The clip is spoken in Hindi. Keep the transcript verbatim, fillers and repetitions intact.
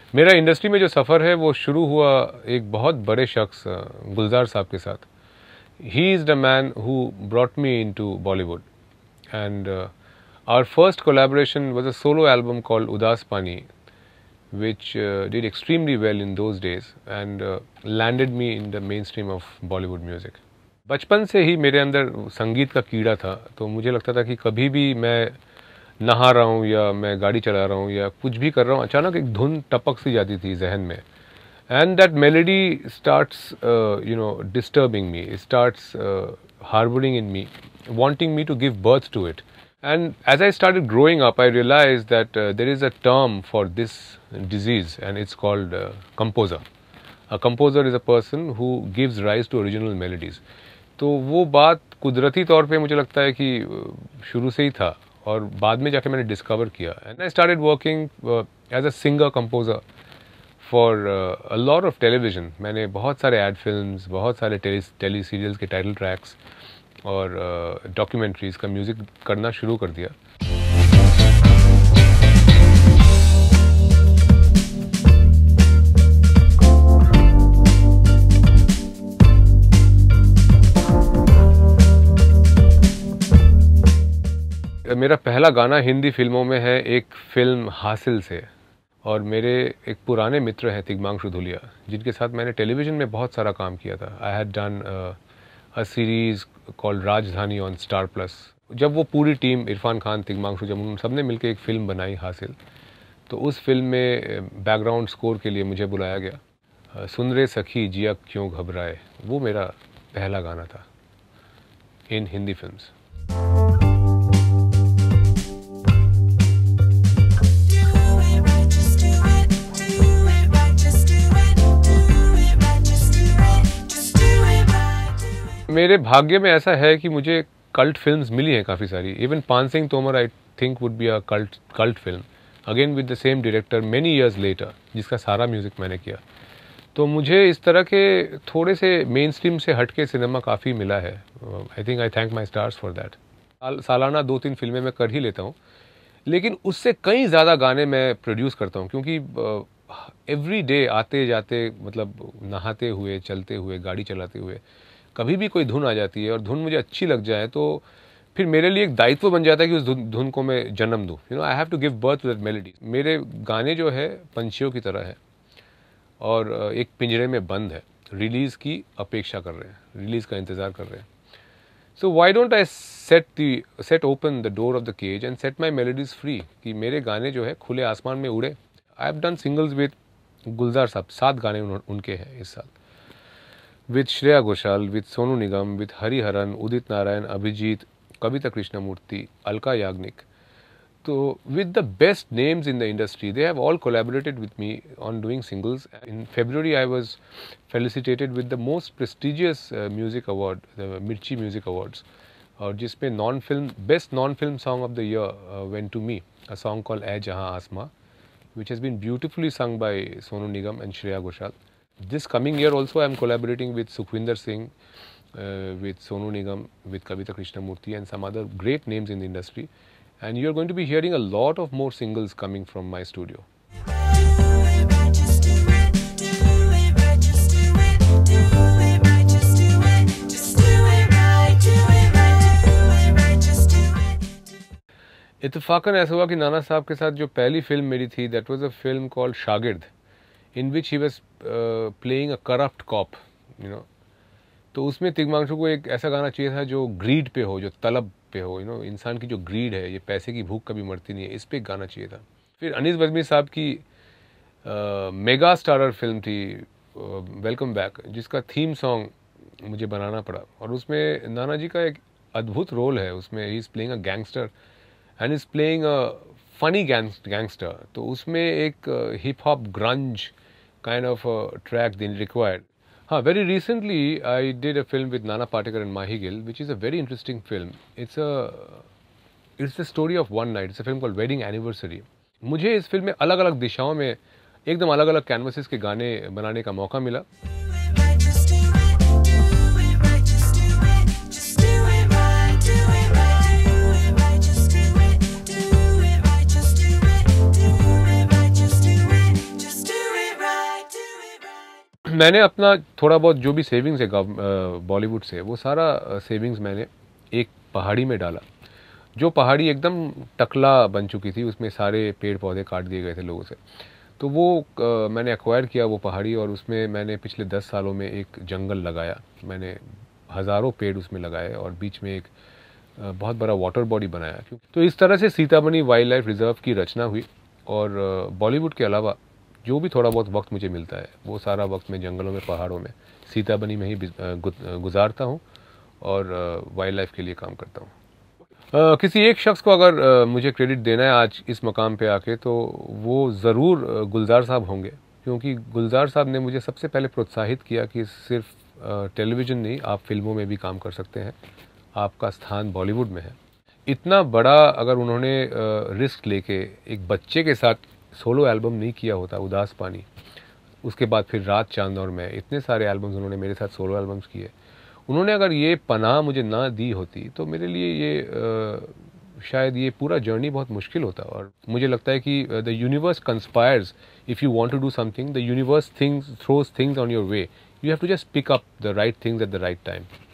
मेरा इंडस्ट्री में जो सफ़र है वो शुरू हुआ एक बहुत बड़े शख्स गुलजार साहब के साथ. He is the man who brought me into Bollywood, and uh, our first collaboration was a solo album called Udas Pani, which uh, did extremely well in those days and uh, landed me in the mainstream of Bollywood music. बचपन से ही मेरे अंदर संगीत का कीड़ा था, तो मुझे लगता था कि कभी भी मैं नहा रहा हूँ या मैं गाड़ी चला रहा हूँ या कुछ भी कर रहा हूँ, अचानक एक धुन टपक सी जाती थी जहन में. And that melody starts, uh, you know, disturbing me. It starts uh, harboring in me, wanting me to give birth to it. And as I started growing up, I realized that uh, there is a term for this disease, and it's called uh, composer. A composer is a person who gives rise to original melodies. तो वो बात कुदरती तौर पे मुझे लगता है कि शुरू से ही था, और बाद में जाके मैंने डिस्कवर किया. And I started working uh, as a singer composer for uh, a lot of television. मैंने बहुत सारे ad films, बहुत सारे टेली टेली सीरियल्स के टाइटल ट्रैक्स और डॉक्यूमेंट्रीज uh, का म्यूज़िक करना शुरू कर दिया. मेरा पहला गाना हिंदी फिल्मों में है एक फिल्म हासिल से, और मेरे एक पुराने मित्र हैं तिग्मांशु धुलिया, जिनके साथ मैंने टेलीविज़न में बहुत सारा काम किया था. I had done a series called Rajdhani on Star Plus. जब वो पूरी टीम इरफान खान, तिग्मांशु, जब उन सब ने मिलकर एक फ़िल्म बनाई हासिल, तो उस फिल्म में बैकग्राउंड स्कोर के लिए मुझे बुलाया गया. uh, सुन रे सखी जिया क्यों घबराए, वो मेरा पहला गाना था इन हिंदी फिल्म्स. मेरे भाग्य में ऐसा है कि मुझे कल्ट फिल्म्स मिली हैं काफ़ी सारी. Even Paan Singh Tomar I think would be a cult cult film, again with the same director many years later, जिसका सारा म्यूज़िक मैंने किया. तो मुझे इस तरह के थोड़े से मेन स्ट्रीम से हट के सिनेमा काफ़ी मिला है. I think I thank my stars for that. साल सालाना दो तीन फिल्में मैं कर ही लेता हूँ, लेकिन उससे कई ज़्यादा गाने मैं प्रोड्यूस करता हूँ, क्योंकि एवरी डे आते जाते, मतलब नहाते हुए, चलते हुए, गाड़ी चलाते हुए, कभी भी कोई धुन आ जाती है और धुन मुझे अच्छी लग जाए तो फिर मेरे लिए एक दायित्व बन जाता है कि उस धुन, धुन को मैं जन्म दूँ. You know, I have to give birth to that melody. मेरे गाने जो है पंछियों की तरह है और एक पिंजरे में बंद है, रिलीज़ की अपेक्षा कर रहे हैं, रिलीज़ का इंतज़ार कर रहे हैं. So why don't I set the set open the door of the cage and set my melodies free, कि मेरे गाने जो है खुले आसमान में उड़े. I have done singles with Gulzar sahab, सात गाने उन, उनके हैं इस साल, with Shreya Ghoshal, with Sonu Nigam, with Hariharan, Udit Narayan, Abhijit, Kavita Krishnamurti, Alka Yagnik. So with the best names in the industry, they have all collaborated with me on doing singles. In February, I was felicitated with the most prestigious uh, music award, the Mirchi Music Awards, और जिसमें non-film best non-film song of the year uh, went to me, a song called "Ae Jahan Asma," which has been beautifully sung by Sonu Nigam and Shreya Ghoshal. This coming year also I am collaborating with Sukhwinder Singh, uh, with Sonu Nigam, with Kavita Krishnamurti and some other great names in the industry, and you are going to be hearing a lot of more singles coming from my studio. इत्तेफाकन ऐसा हुआ कि नाना साहब के साथ जो पहली फिल्म मेरी थी, that was a film called शागिर्द, in which he was uh, playing a corrupt cop, you know. तो उसमें तिग्मांशु को एक ऐसा गाना चाहिए था जो ग्रीड पे हो, जो तलब पे हो, यू नो. इंसान की जो ग्रीड है, ये पैसे की भूख कभी मरती नहीं है, इस पे एक गाना चाहिए था. फिर अनीस बज़मी साहब की मेगा स्टारर फिल्म थी वेलकम बैक, जिसका थीम सॉन्ग मुझे बनाना पड़ा, और उसमें नाना जी का एक अद्भुत रोल है. उसमें he is playing a gangster and is playing a funny gangster. तो उसमें एक hip hop grunge kind of a track then required. Huh, very recently I did a film with Nana Patekar and Mahi Gill, which is a very interesting film. It's a it's the story of one night. It's a film called Wedding Anniversary. मुझे इस फिल्म में अलग अलग दिशाओं में एकदम अलग अलग कैनवसेस के गाने बनाने का मौका मिला. Just do मैंने अपना थोड़ा बहुत जो भी सेविंग्स है बॉलीवुड से, वो सारा सेविंग्स मैंने एक पहाड़ी में डाला, जो पहाड़ी एकदम टकला बन चुकी थी, उसमें सारे पेड़ पौधे काट दिए गए थे लोगों से। तो वो आ, मैंने एक्वायर किया वो पहाड़ी, और उसमें मैंने पिछले दस सालों में एक जंगल लगाया। मैंने हज़ारों पेड़ उसमें लगाए और बीच में एक आ, बहुत बड़ा वाटर बॉडी बनाया। तो इस तरह से सीतामढ़ी वाइल्ड लाइफ रिजर्व की रचना हुई। और बॉलीवुड के अलावा जो भी थोड़ा बहुत वक्त मुझे मिलता है, वो सारा वक्त मैं जंगलों में, पहाड़ों में, सीतामढ़ी में ही गुजारता हूँ और वाइल्ड लाइफ के लिए काम करता हूँ। Uh, किसी एक शख्स को अगर uh, मुझे क्रेडिट देना है आज इस मकाम पे आके, तो वो ज़रूर uh, गुलजार साहब होंगे, क्योंकि गुलजार साहब ने मुझे सबसे पहले प्रोत्साहित किया कि सिर्फ uh, टेलीविज़न नहीं, आप फिल्मों में भी काम कर सकते हैं, आपका स्थान बॉलीवुड में है। इतना बड़ा अगर उन्होंने uh, रिस्क लेके एक बच्चे के साथ सोलो एल्बम नहीं किया होता, उदास पानी, उसके बाद फिर रात चांद और मैं, इतने सारे एल्बम्स उन्होंने मेरे साथ सोलो एल्बम्स किए, उन्होंने अगर ये पनाह मुझे ना दी होती तो मेरे लिए ये आ, शायद ये पूरा जर्नी बहुत मुश्किल होता। और मुझे लगता है कि the universe conspires if you want to do something, the universe things throws things on your way, you have to just pick up the right things at the right time.